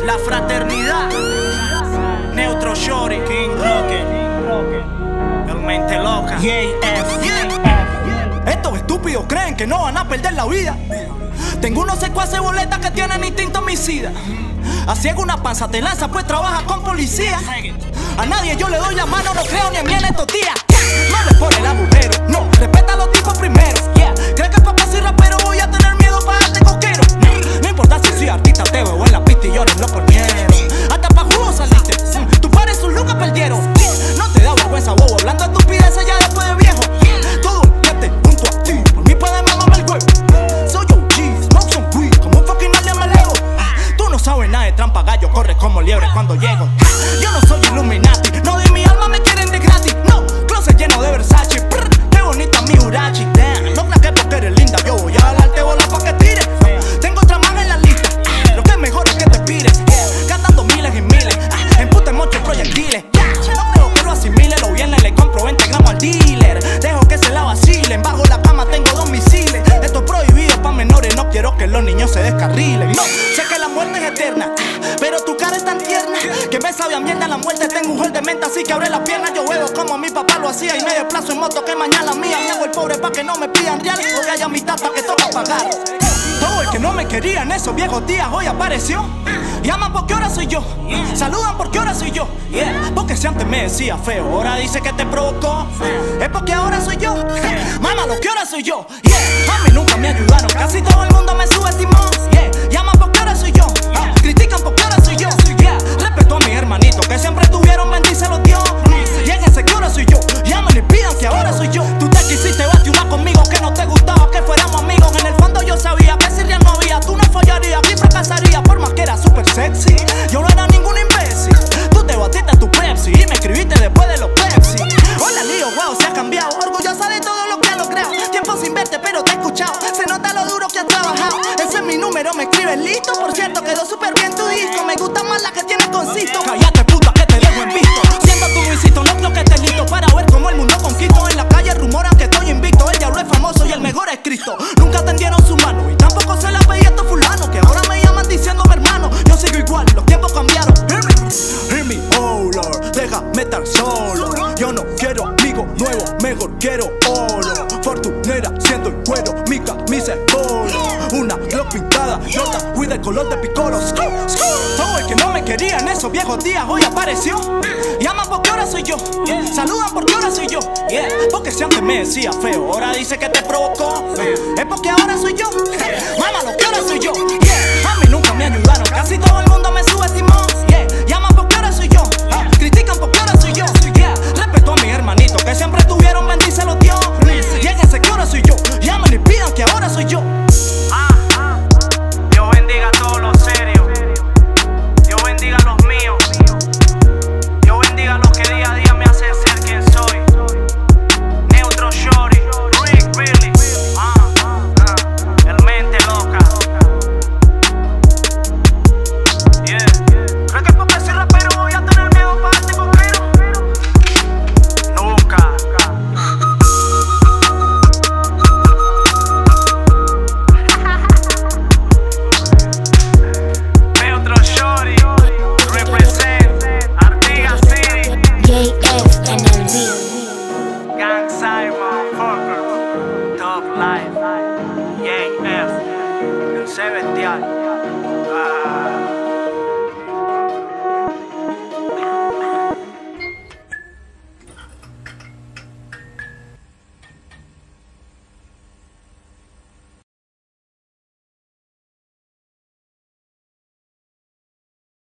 La fraternidad, Neutro Shorty, King Rocket, el mente loca. Estos estúpidos creen que no van a perder la vida. Tengo unos secuaces boletas que tienen instinto homicida. Así es una panza te lanza, pues trabaja con policía. A nadie yo le doy la mano, no creo ni en mí en estos días. No le pone el agujero, no, respeta a los tipos primero. ¿Crees que papá soy rapero voy a tener miedo para darte coquero? No importa si soy artista, te veo en la pista y llores loco el miedo. Hasta pa' jugo saliste, tu pares sus lucas perdieron. No te da vergüenza, bobo, hablando estupideces ya después de viejo. Todo el gente junto a ti, por mí puede mamarme el huevo. Soy OG, smoke some weed, como un fucking alien me levo. Tú no sabes nada de trampa, gallo, corre como liebre cuando llego. Yo no soy Illuminati, no de mi alma me quieren de gratis. No, closet lleno de Versace, prr, qué bonita mi Urachi. Damn, no creas que porque eres linda, yo voy a jalarte bola pa' que tires. Tengo otra más en la lista, lo que es mejor es que te pires. Gastando miles y miles, en puta muchos proyectiles. No creo que lo asimile, lo viene, le compro 20 gramos al dealer. Dejo que se la vacilen, bajo la cama tengo 2 misiles. Esto es prohibido pa' menores, no quiero que los niños se descarrilen. No, sé que la muerte es eterna, pero tu cara es tan tierna que me sabe a mierda la muerte. Tengo un gel de menta, así que abre las piernas. Yo huevo como mi papá lo hacía y me desplazo en moto que mañana mía. Me hago el pobre pa' que no me pidan real, porque haya mitad pa' que toca pagar. Todo el que no me quería en esos viejos días hoy apareció. Llaman porque ahora soy yo, saludan porque ahora soy yo. Porque si antes me decía feo, ahora dice que te provocó. Es porque ahora soy yo, mamá lo que ahora soy yo. A mí nunca me ayudaron, casi todo el mundo me subestimó. Llaman porque ahora soy yo, critican porque ahora soy yo. Respeto a mis hermanitos que siempre estuvieron, bendícelos Dios. Lléguense que ahora soy yo, llaman y pidan que ahora soy yo. Tú te quisiste bate una conmigo que no te gustaba que fuéramos amigos. En el fondo yo sabía que si real no había, tú no fallarías y fracasarías por más que era súper sexy. Yo no era ningún imbécil, tú te batiste tu Pepsi y me escribiste después de los Pepsi. Hola lío, wow, se ha cambiado, orgullosa de todo lo que ha logrado. Tiempo sin verte pero te he escuchado, se nota lo duro que has trabajado. Ese es mi número, me escribes listo. Por cierto, quedó súper bien tu disco, me gusta más la que tienes concito. Cállate puta que te dejo en visto, siendo tu Luisito, no creo que estés listo para ver cómo el mundo conquisto. En la calle rumoran que estoy invicto, el diablo es famoso y el mejor es Cristo. Nunca tendieron su mano y tampoco se la veía a estos fulanos que ahora me llaman diciéndome hermano. Yo sigo igual, los tiempos cambiaron. Hear me, oh Lord, déjame estar solo. Yo no quiero amigo nuevo, mejor quiero oro. Fortunera, siendo el cuero, mi camisa es polo. Una Glock pintada, Jordan, cuida el color de Piccolo. Todo el que no me quería en esos viejos días hoy apareció. Llaman porque ahora soy yo, saludan porque ahora soy yo. Porque si antes me decía feo, ahora dice que te provocó. Es porque ahora soy yo, mamá lo que ahora soy yo. A mí nunca me ayudaron, casi todo el